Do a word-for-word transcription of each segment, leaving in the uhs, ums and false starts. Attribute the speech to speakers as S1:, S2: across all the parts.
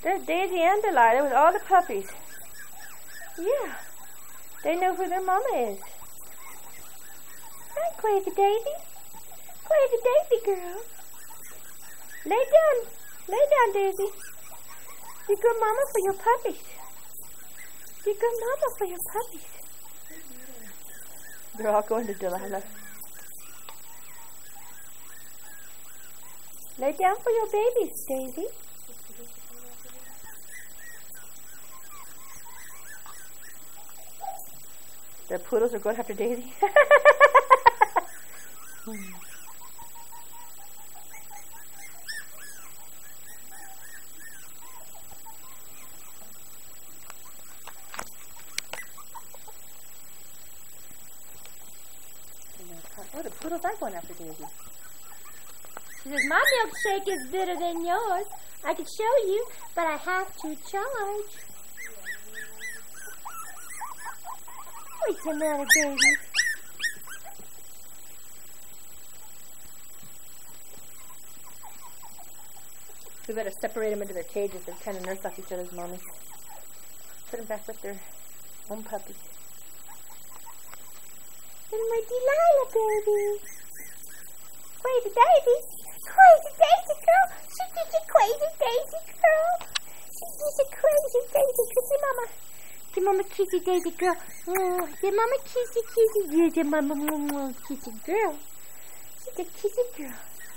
S1: There's Daisy and Delilah with all the puppies. Yeah, they know who their mama is. Hi, Crazy Daisy. Crazy Daisy girl. Lay down. Lay down, Daisy. Be good mama for your puppies. Be good mama for your puppies. They're all going to Delilah. Lay down for your babies, Daisy. The poodles are going after Daisy. Oh, the poodles are going after Daisy. She says, my milkshake is better than yours. I could show you, but I have to charge. What's the matter, baby? We better separate them into their cages. They're kind of nurse off each other's mommies. Put them back with their own puppies. And my Delilah, baby. Crazy Daisy. Crazy Daisy girl. She's just a crazy Daisy girl. She's just a crazy Daisy. Kissy mama. Give mama kissy Daisy girl. Oh, give mama kissy kissy. Yeah, give mama mm, kissy girl. She's a kissy girl.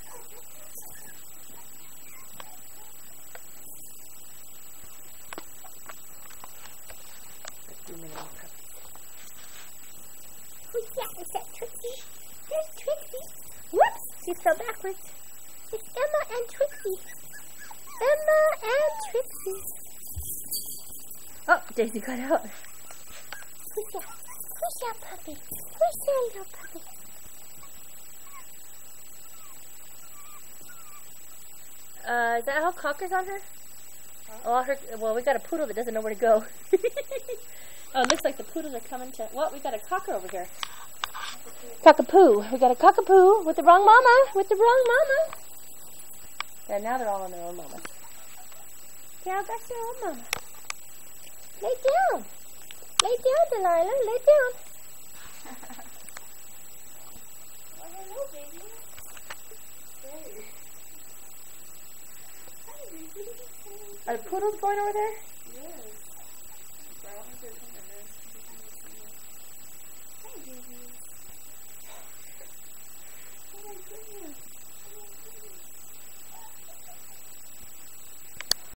S1: Who's that? Is that Trixie? There's Trixie. Whoops! She fell backwards. It's Emma and Trixie. Emma and Trixie. Oh, Daisy got out. Who's that? Who's that puppy? Who's that little puppy? Uh, is that how Cocker's on her? Oh, her. Well, we got a poodle that doesn't know where to go. Oh, it looks like the poodles are coming to... Well, we got a cocker over here. Cockapoo. We got a cockapoo with the wrong mama. With the wrong mama. Yeah, now they're all on their own mama. Yeah, that's their own mama. Lay down. Lay down, Delilah. Lay down. Oh, hello, baby. Hey. Hi, baby. Are the poodles going over there? Yes. Hi, baby. Oh, my goodness.